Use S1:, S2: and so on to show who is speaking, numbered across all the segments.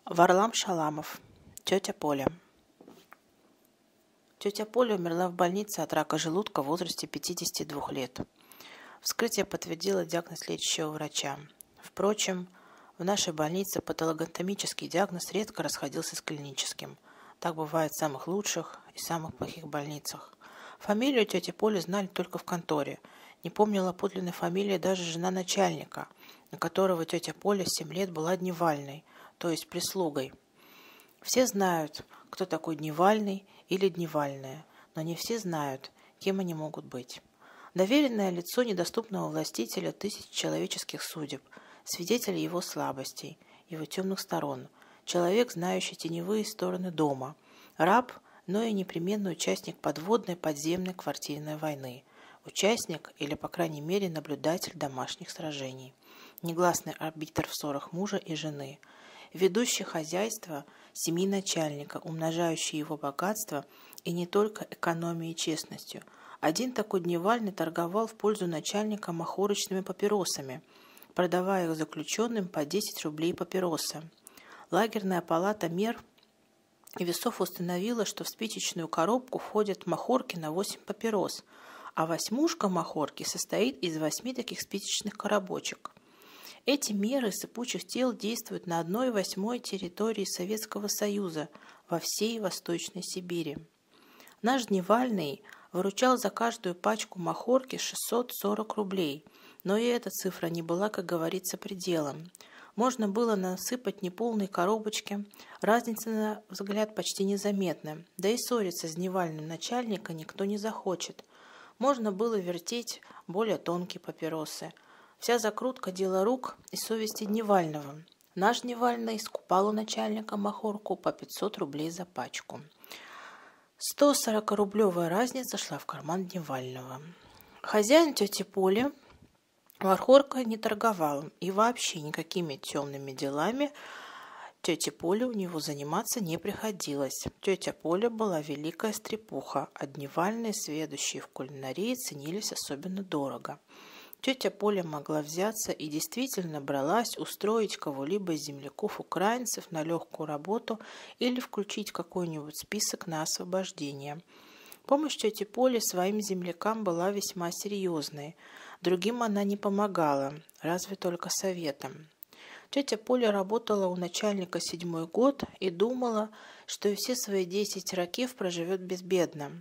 S1: Варлам Шаламов. Тетя Поля. Тетя Поля умерла в больнице от рака желудка в возрасте 52 лет. Вскрытие подтвердило диагноз лечащего врача. Впрочем, в нашей больнице патологоанатомический диагноз редко расходился с клиническим. Так бывает в самых лучших и самых плохих больницах. Фамилию тети Поли знали только в конторе. Не помнила подлинной фамилии даже жена начальника, на которого тетя Поля 7 лет была дневальной, то есть прислугой. Все знают, кто такой дневальный или дневальная, но не все знают, кем они могут быть. Доверенное лицо недоступного властителя тысяч человеческих судеб, свидетель его слабостей, его темных сторон, человек, знающий теневые стороны дома, раб, но и непременный участник подводной подземной квартирной войны, участник или, по крайней мере, наблюдатель домашних сражений, негласный арбитр в ссорах мужа и жены, ведущий хозяйство семьи начальника, умножающий его богатство и не только экономией и честностью. Один такой дневальный торговал в пользу начальника махорочными папиросами, продавая их заключенным по 10 рублей папироса. Лагерная палата мер и весов установила, что в спичечную коробку входят махорки на 8 папирос, а восьмушка махорки состоит из 8 таких спичечных коробочек. Эти меры сыпучих тел действуют на 1/8 территории Советского Союза во всей Восточной Сибири. Наш дневальный выручал за каждую пачку махорки 640 рублей, но и эта цифра не была, как говорится, пределом. Можно было насыпать неполные коробочки, разница, на взгляд, почти незаметна, да и ссориться с дневальным начальника никто не захочет. Можно было вертеть более тонкие папиросы. Вся закрутка – дело рук и совести дневального. Наш дневальный скупал у начальника махорку по 500 рублей за пачку. 140-рублевая разница шла в карман дневального. Хозяин тети Поли махоркой не торговал, и вообще никакими темными делами тете Поле у него заниматься не приходилось. Тетя Поля была великая стрепуха, а дневальные, сведущие в кулинарии, ценились особенно дорого. Тетя Поля могла взяться и действительно бралась устроить кого-либо из земляков-украинцев на легкую работу или включить какой-нибудь список на освобождение. Помощь тети Поли своим землякам была весьма серьезной. Другим она не помогала, разве только советом. Тетя Поля работала у начальника 7-й год и думала, что и все свои 10 років проживет безбедно.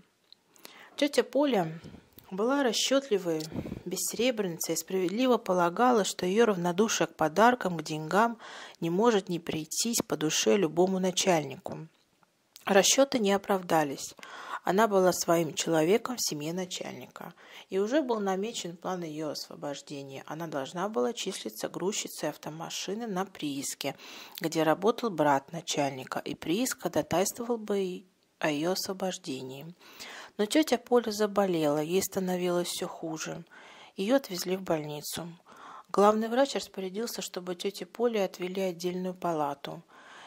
S1: Тетя Поля была расчетливой бессребренницей и справедливо полагала, что ее равнодушие к подаркам, к деньгам не может не прийтись по душе любому начальнику. Расчеты не оправдались. Она была своим человеком в семье начальника, и уже был намечен план ее освобождения. Она должна была числиться грузчицей автомашины на прииске, где работал брат начальника, и прииск ходатайствовал бы о ее освобождении. Но тетя Поля заболела, ей становилось все хуже. Ее отвезли в больницу. Главный врач распорядился, чтобы тете Поле отвели отдельную палату.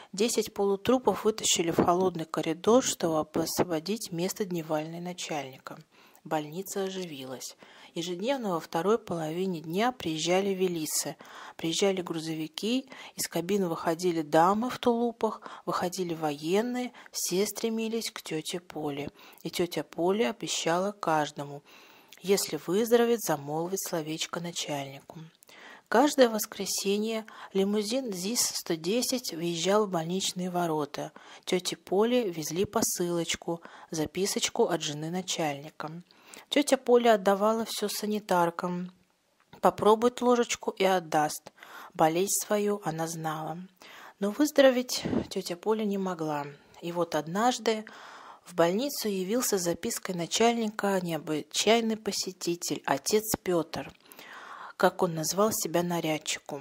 S1: 10 полутрупов вытащили в холодный коридор, чтобы освободить место дневальной начальника. Больница оживилась. Ежедневно во второй половине дня приезжали велисы, приезжали грузовики, из кабин выходили дамы в тулупах, выходили военные, все стремились к тете Поле. И тетя Поля обещала каждому, если выздоровеет, замолвить словечко начальнику. Каждое воскресенье лимузин ЗИС-110 въезжал в больничные ворота. Тете Поле везли посылочку, записочку от жены начальника. Тетя Поля отдавала все санитаркам. Попробует ложечку и отдаст. Болезнь свою она знала. Но выздороветь тетя Поля не могла. И вот однажды в больницу явился с запиской начальника необычайный посетитель, отец Петр, как он назвал себя нарядчику.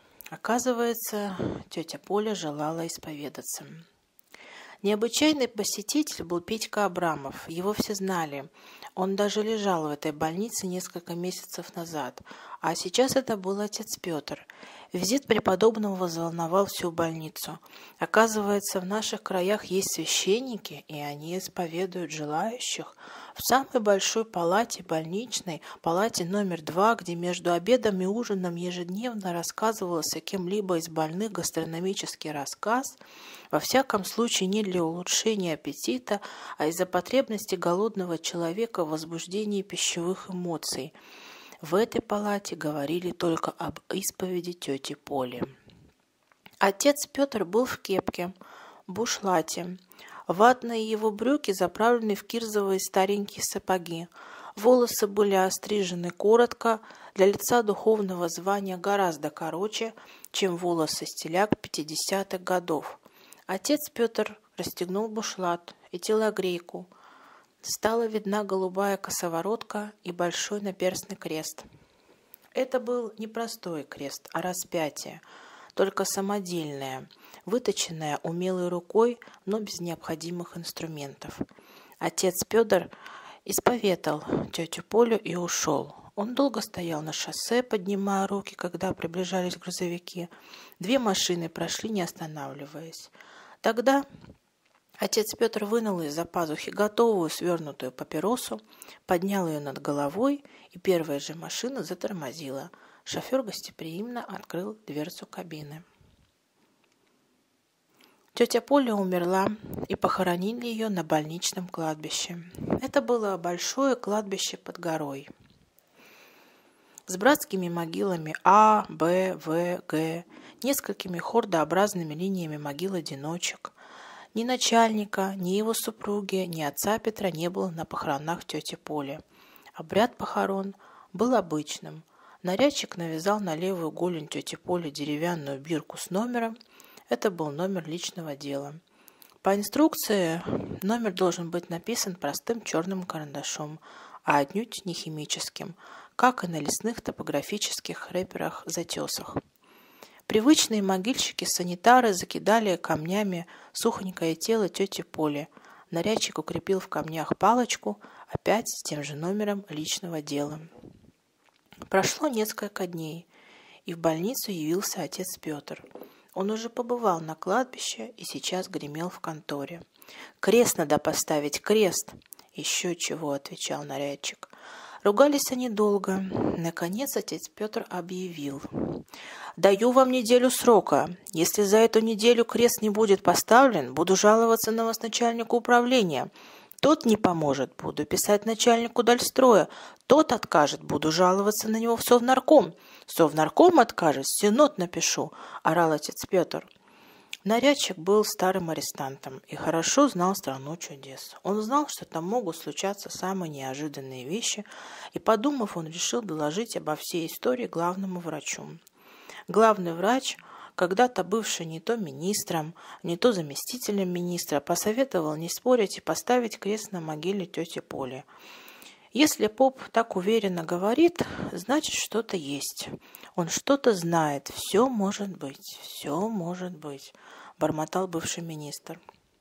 S1: Оказывается, тетя Поля желала исповедаться. Необычайный посетитель был Петька Абрамов. Его все знали. Он даже лежал в этой больнице несколько месяцев назад. А сейчас это был отец Петр. Визит преподобного взволновал всю больницу. Оказывается, в наших краях есть священники, и они исповедуют желающих. В самой большой палате больничной, палате номер 2, где между обедом и ужином ежедневно рассказывался кем-либо из больных гастрономический рассказ, во всяком случае не для улучшения аппетита, а из-за потребности голодного человека в возбуждении пищевых эмоций. В этой палате говорили только об исповеди тети Поли. Отец Петр был в кепке, бушлате, ватные его брюки заправлены в кирзовые старенькие сапоги. Волосы были острижены коротко, для лица духовного звания гораздо короче, чем волосы стиляк 50-х годов. Отец Петр расстегнул бушлат и телогрейку. Стала видна голубая косоворотка и большой наперстный крест. Это был не простой крест, а распятие, только самодельное, выточенное умелой рукой, но без необходимых инструментов. Отец Петр исповедал тетю Полю и ушел. Он долго стоял на шоссе, поднимая руки, когда приближались грузовики. 2 машины прошли, не останавливаясь. Тогда отец Петр вынул из-за пазухи готовую свернутую папиросу, поднял ее над головой, и первая же машина затормозила. Шофер гостеприимно открыл дверцу кабины. Тетя Поля умерла, и похоронили ее на больничном кладбище. Это было большое кладбище под горой, с братскими могилами А, Б, В, Г, несколькими хордообразными линиями могил-одиночек. Ни начальника, ни его супруги, ни отца Петра не было на похоронах тети Поли. Обряд похорон был обычным. Нарядчик навязал на левую голень тети Поли деревянную бирку с номером. Это был номер личного дела. По инструкции номер должен быть написан простым черным карандашом, а отнюдь не химическим, как и на лесных топографических рэперах-затесах. Привычные могильщики-санитары закидали камнями сухонькое тело тети Поли. Нарядчик укрепил в камнях палочку, опять с тем же номером личного дела. Прошло несколько дней, и в больницу явился отец Петр. Он уже побывал на кладбище и сейчас гремел в конторе. «Крест надо поставить, крест!» «Еще чего», — отвечал нарядчик. Ругались они долго. Наконец отец Петр объявил: «Даю вам неделю срока. Если за эту неделю крест не будет поставлен, буду жаловаться на вас начальнику управления. Тот не поможет, буду писать начальнику Дальстроя. Тот откажет, буду жаловаться на него в Совнарком. Совнарком откажет, синод напишу», — орал отец Петр. Нарядчик был старым арестантом и хорошо знал страну чудес. Он знал, что там могут случаться самые неожиданные вещи, и, подумав, он решил доложить обо всей истории главному врачу. Главный врач, когда-то бывший не то министром, не то заместителем министра, посоветовал не спорить и поставить крест на могиле тети Поли. Если поп так уверенно говорит, значит, что-то есть. Он что-то знает. Все может быть, бормотал бывший министр.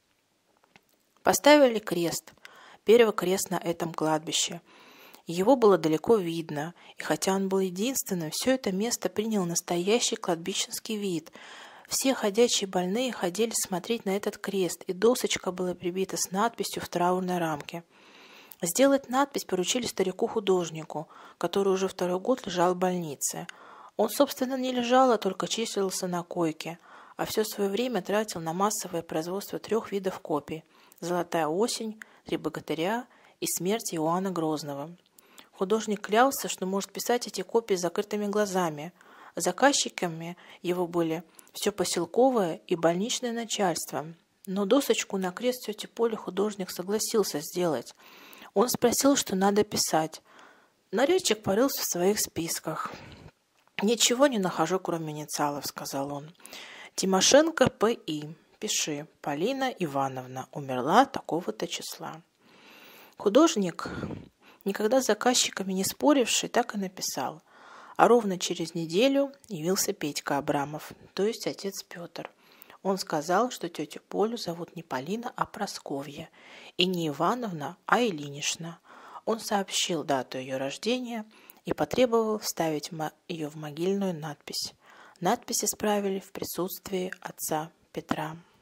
S1: Поставили крест. Первый крест на этом кладбище. Его было далеко видно, и хотя он был единственным, все это место приняло настоящий кладбищенский вид. Все ходячие больные ходили смотреть на этот крест, и досочка была прибита с надписью в траурной рамке. Сделать надпись поручили старику-художнику, который уже 2-й год лежал в больнице. Он, собственно, не лежал, а только числился на койке, а все свое время тратил на массовое производство 3 видов копий: «Золотая осень», «Три богатыря» и «Смерть Иоанна Грозного». Художник клялся, что может писать эти копии с закрытыми глазами. Заказчиками его были все поселковое и больничное начальство. Но досочку на крест тети Поли художник согласился сделать. Он спросил, что надо писать. Нарядчик порылся в своих списках. «Ничего не нахожу, кроме инициалов», — сказал он. «Тимошенко П.И. Пиши. Полина Ивановна. Умерла такого-то числа». Художник, никогда с заказчиками не споривший, так и написал. А ровно через неделю явился Петька Абрамов, то есть отец Петр. Он сказал, что тетю Полю зовут не Полина, а Прасковья, и не Ивановна, а Ильинична. Он сообщил дату ее рождения и потребовал вставить ее в могильную надпись. Надпись исправили в присутствии отца Петра.